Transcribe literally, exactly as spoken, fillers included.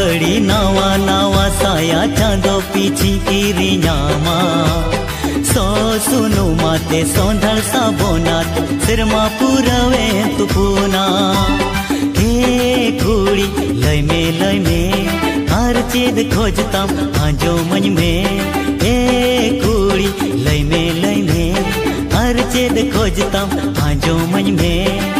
घड़ी नावा नावा साया चांदो पीछी कीरी न्यामा सो सुनु माते सोंधल साबोनात सिर मा पुरवे तुपुना हे कुड़ी लय में लय में हर चीज खोजता आजो मन में हे कुड़ी लय में लय में हर चीज खोजता आजो मन में